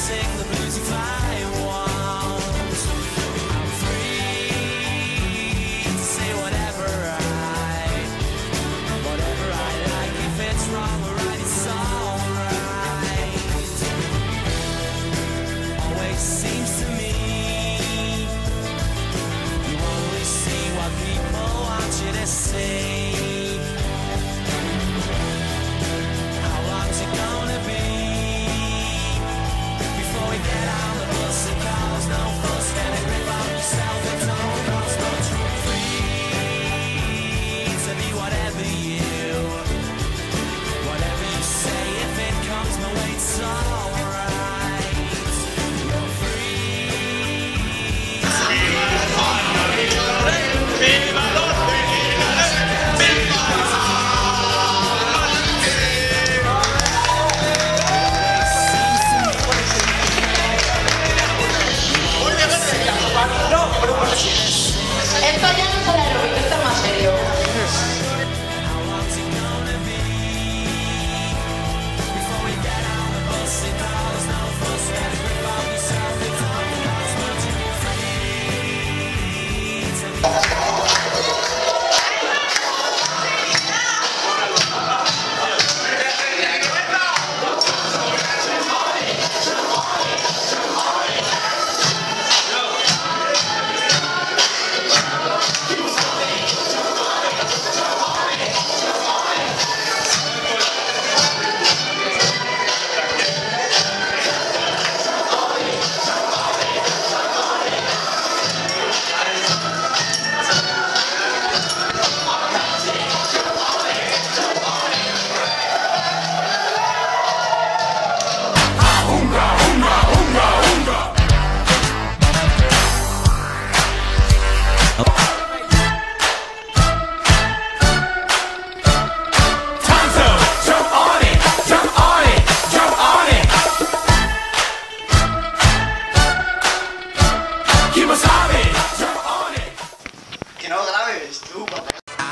sing the blues if I want. I'm free to say whatever I like. If it's wrong or right, it's alright. Always seems to me you only see what people want you to see. How long's it gonna be before we get on the bus and cause no fuss? Get a grip on yourself and don't cost much. Free to be whatever you say. If it comes my way, it's alright. You're Esto ya no es el aeróbico, esto es más serio. How long's it gonna be before we get on the bus and cause no fuss? Get a grip on yourself and don't cost much. Free to be Que no grabes tú, papá.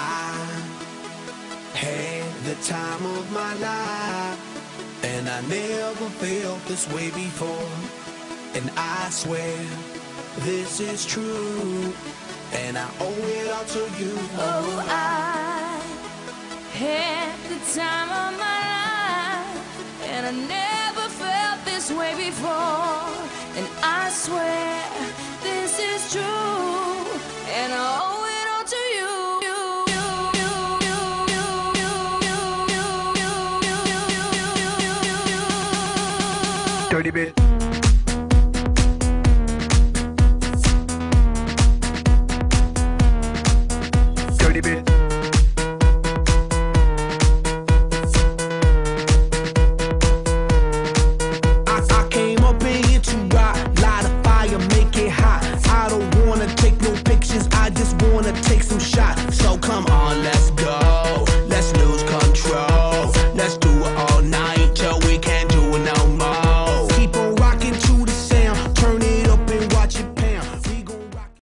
had the time of my life, and I never felt this way before. And I swear this is true, and I owe it all to you. Oh, I had the time of my life, and I never felt this way before. And I swear this is true, and I owe it all to you. Dirty bit.